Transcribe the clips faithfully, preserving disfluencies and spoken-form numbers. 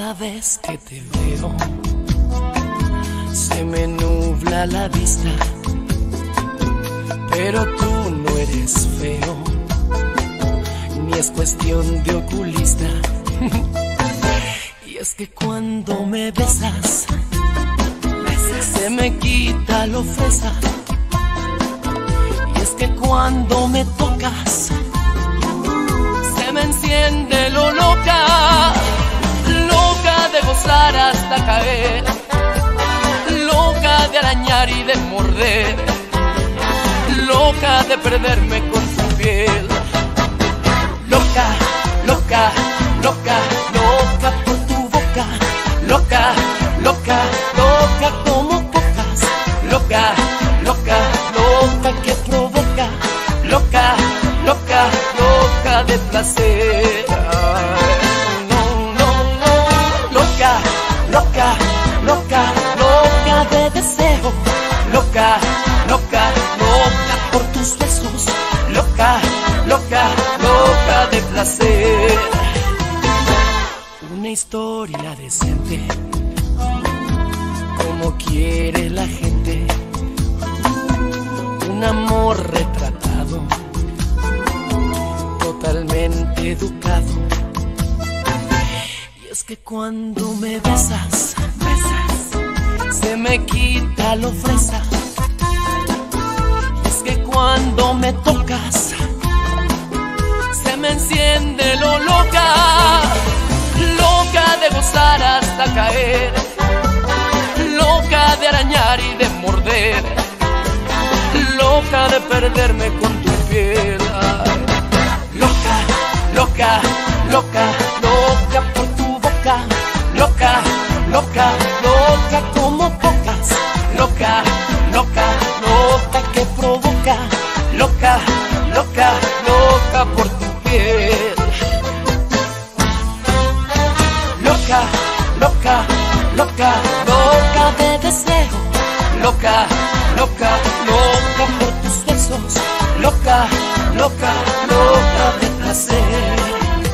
Cada vez que te veo, se me nubla la vista, pero tú no eres feo, ni es cuestión de oculista. Y es que cuando me besas, se me quita lo fresa. Y es que cuando me tocas, se me enciende lo loca. Loca de gozar hasta caer, loca de arañar y de morder, loca de perderme con tu piel. Loca, loca, loca, loca por tu boca. Loca, loca, loca como pocas. Loca, loca, loca que provoca. Loca, loca, loca de placer. Loca, loca, loca de deseo. Loca, loca, loca por tus besos. Loca, loca, loca de placer. Una historia decente, como quiere la gente. Un amor retratado, totalmente educado. Es que cuando me besas, besas, se me quita lo fresa. Es que cuando me tocas, se me enciende lo loca. Loca de gozar hasta caer, loca de arañar y de morder, loca de perderme con tu piel. Loca, loca, loca, loca por tu boca. Loca, loca, loca como pocas. Loca, loca, loca que provoca. Loca, loca, loca por tu piel. Loca, loca, loca, loca de deseo. Loca, loca, loca por tus besos. Loca, loca, loca de placer.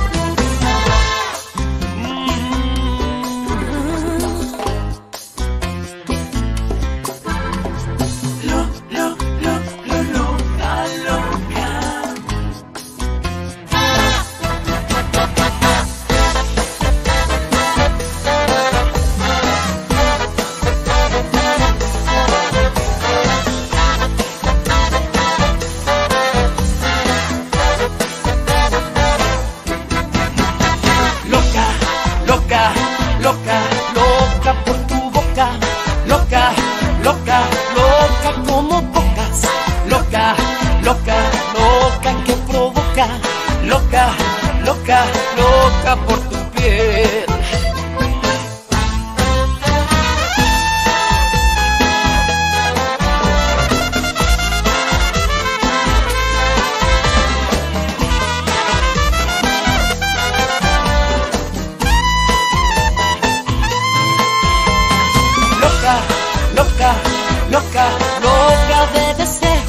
Loca, loca por tu boca. Loca, loca, loca como pocas. Loca, loca, loca que provoca. Loca, loca, loca por tu piel. Loca, loca, loca de deseo.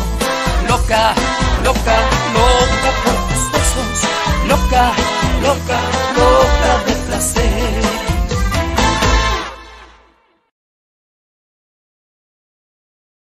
Loca, loca, loca por tus besos. Loca, loca, loca.